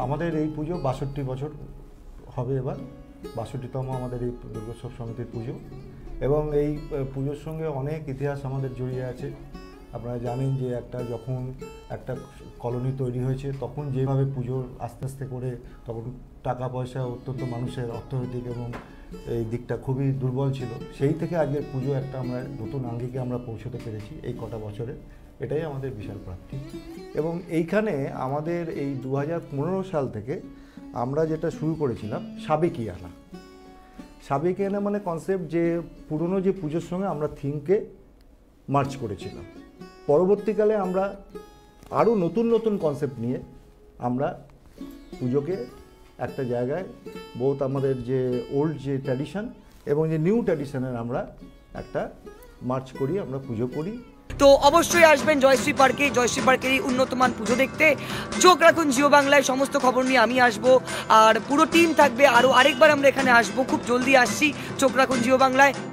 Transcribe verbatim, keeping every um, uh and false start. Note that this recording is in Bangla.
আমাদের এই পুজো বাষট্টি বছর হবে এবার, বাষট্টিতম আমাদের এই দুর্গোৎসব সমিতির পুজো। এবং এই পুজোর সঙ্গে অনেক ইতিহাস আমাদের জড়িয়ে আছে। আপনারা জানেন যে একটা যখন একটা কলোনি তৈরি হয়েছে তখন যেভাবে পুজোর আস্তে আস্তে করে, তখন টাকা পয়সা অত্যন্ত মানুষের অর্থনৈতিক এবং এই দিকটা খুবই দুর্বল ছিল। সেই থেকে আজকের পুজো একটা আমরা নতুন আঙ্গিকে আমরা পৌঁছতে পেরেছি এই কটা বছরে, এটাই আমাদের বিশাল প্রাপ্তি। এবং এইখানে আমাদের এই দু হাজার পনেরো সাল থেকে আমরা যেটা শুরু করেছিলাম সাবেকিয়ানা। সাবেকিয়ানা মানে কনসেপ্ট যে পুরনো যে পুজোর সঙ্গে আমরা থিমকে মার্চ করেছিলাম। পরবর্তীকালে আমরা আরও নতুন নতুন কনসেপ্ট নিয়ে আমরা পুজোকে একটা জায়গায় বোথ আমাদের যে ওল্ড যে ট্র্যাডিশন এবং যে নিউ ট্র্যাডিশনের আমরা একটা মার্চ করি, আমরা পুজো করি। তো অবশ্যই আসবেন জয়শ্রী পার্কে, জয়শ্রী পার্কের এই উন্নতমান পুজো দেখতে। চোখ রাখুন জিও বাংলায়, সমস্ত খবর নিয়ে আমি আসবো, আর পুরো টিম থাকবে। আরও আরেকবার আমরা এখানে আসবো, খুব জলদি আসছি। চোখ রাখুন জিও বাংলায়।